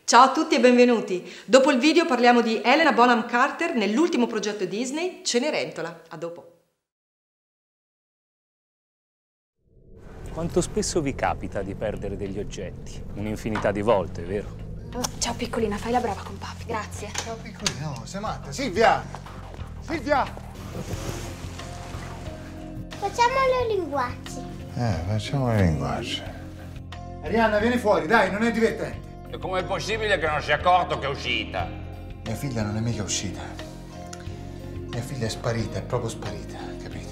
Ciao a tutti e benvenuti! Dopo il video parliamo di Helena Bonham Carter nell'ultimo progetto Disney, Cenerentola. A dopo! Quanto spesso vi capita di perdere degli oggetti? Un'infinità di volte, vero? Ciao piccolina, fai la brava con papi, grazie. Ciao piccolina, no, sei matta. Silvia! Silvia! Facciamo le linguaggi. Facciamo le linguaggi. Arianna, vieni fuori, dai, non è divertente. E com'è possibile che non si è accorto che è uscita? Mia figlia non è mica uscita. Mia figlia è sparita, è proprio sparita, capito?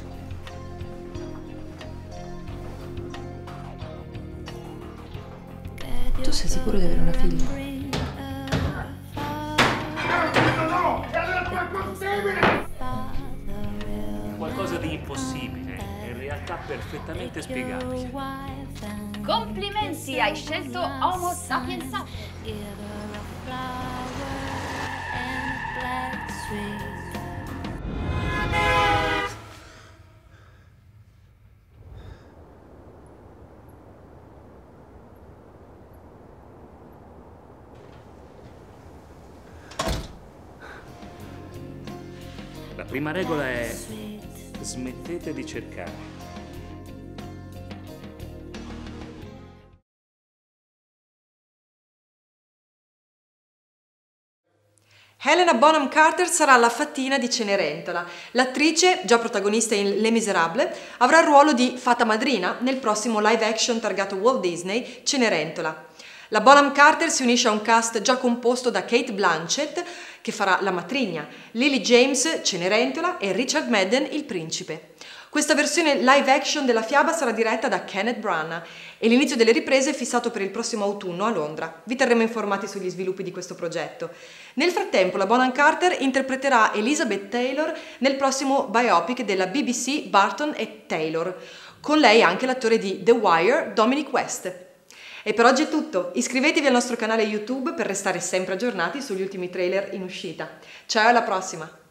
Tu sei sicuro di avere una figlia? No! E allora com'è possibile? Qualcosa di impossibile, in realtà perfettamente spiegabile. Complimenti, hai scelto Homo sapiens sapiens. La prima regola è: smettete di cercare. Helena Bonham Carter sarà la fatina di Cenerentola. L'attrice, già protagonista in Les Miserables, avrà il ruolo di fata madrina nel prossimo live action targato Walt Disney, Cenerentola. La Bonham Carter si unisce a un cast già composto da Cate Blanchett, che farà la matrigna, Lily James, Cenerentola, e Richard Madden, il principe. Questa versione live action della fiaba sarà diretta da Kenneth Branagh e l'inizio delle riprese è fissato per il prossimo autunno a Londra. Vi terremo informati sugli sviluppi di questo progetto. Nel frattempo, la Bonham Carter interpreterà Elizabeth Taylor nel prossimo biopic della BBC Barton e Taylor, con lei anche l'attore di The Wire, Dominic West. E per oggi è tutto, iscrivetevi al nostro canale YouTube per restare sempre aggiornati sugli ultimi trailer in uscita. Ciao e alla prossima!